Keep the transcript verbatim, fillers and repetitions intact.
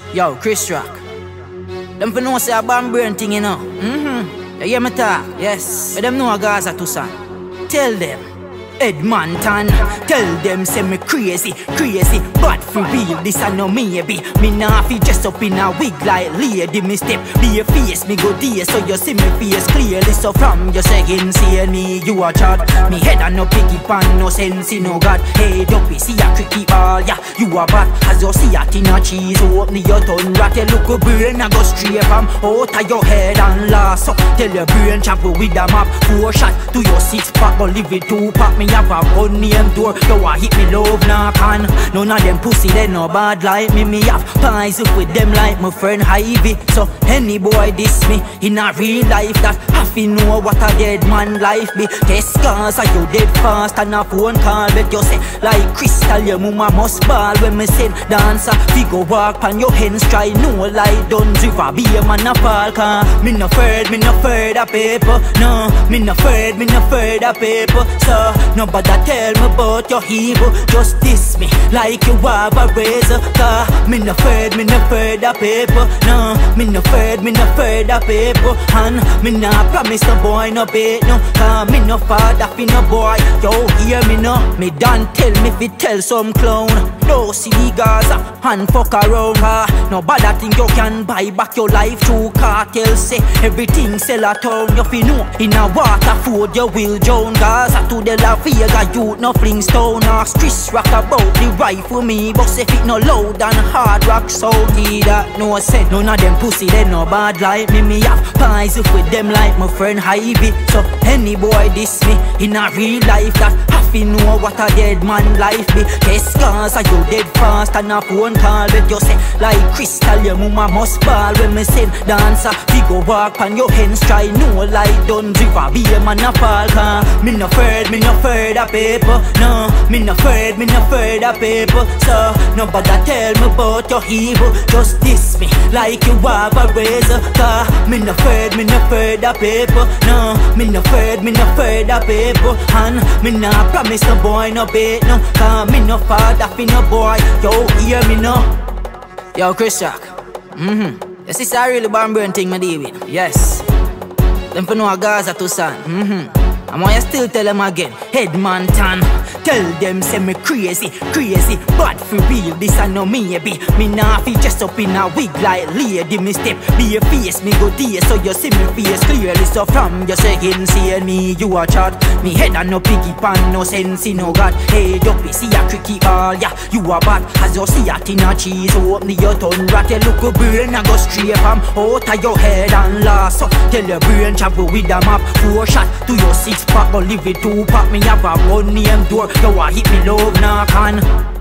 Yo, Chris Rock. Them for know say a bomb brain thing, you know. Mm-hmm. You hear me talk? Yes. But them know a Gaza to son. Tell them. Edmonton, tell them say me crazy, crazy, but for real, this I know maybe. Me nah fi dress up in a wig like lady, me step be a face, me go there so you see me face clearly. So from you second see me, you a chat. Me head and no piggy pan, no sense, no God. Hey, don't be see a cricket ball, yeah, you a bat. As you see a tin of cheese, open your tongue, rat a look a brain, I go straight from out of your head and last. So tell your brain travel with a map, four shot to your six pack, go live it two pack. Me have a gun name door, you a hit me love knock on. None of them pussy they no bad like me. Me have pies up with them like my friend Ivy. So any boy diss me in a real life, that have to know what a dead man life be. Test scars are you dead fast and a phone call, bet you say like Crystal your mama must ball. When me send dancer we go walk on your hands, try no lie done river be a man a fall. Cause me no afraid, me no afraid of paper. No, me no afraid, me no afraid of paper. So nobody tell me about your evil, just diss me like you have a razor. Cause me no afraid, me no afraid of paper. No, me no afraid, me no afraid of paper. And me no promise no boy no bait no. Cause me no father fi no boy. Yo, hear me no, me done tell me fi tell some clown. No see the Gaza and fuck around. Cause nobody think you can buy back your life through cartel. Say everything sell a town, you fi know in a water food you will drown. Gaza to the La Vega youth no Flintstone. Ask Chris Rock about the rifle me, but if it no loud and hard rock sound, he that no sense. None of them pussy they no bad like me. Me have pies up with them like my friend Ivy. So any boy diss me in a real life, that have to know what a dead man life be. Test scars are you dead fast and a phone call, bet you say like Crystal your mama must ball. When me send dancer we go walk on your hands, try no lie done river be a man a fall. Cause me no afraid, me no afraid of paper. No, me no afraid, me no afraid of paper. So nobody tell me about your evil, just diss me like you have a razor. Cause me no afraid, me no afraid of paper. No, me no afraid, me no afraid of paper. And me no promise no boy no bait no. Cause me no father fi no boy. Yo, hear me no. Yo, Chris Rock. Mm-hmm. Yes, it's a really bomb brain thing me deal with. Yes. Them for know a Gaza to son. Mm-hmm. And why you still tell them again, Edmonton, tell them say me crazy, crazy, but for real, this I know maybe. Me nah fi dress up in a wig like lady, me step be a face, me go there so you see me face clearly. So from your second see me, you a chat. Me head and no piggy pan, no sense, no God. Hey, don't be see a cricket ball, yeah, you a bat. As you see a tin of cheese, open your tongue, rat, you look a brain, I go straight from out of your head and last. So tell your brain travel with a map, four shot to your six pack, go live it two pack. Me have a gun name door, you a hit me love knock on.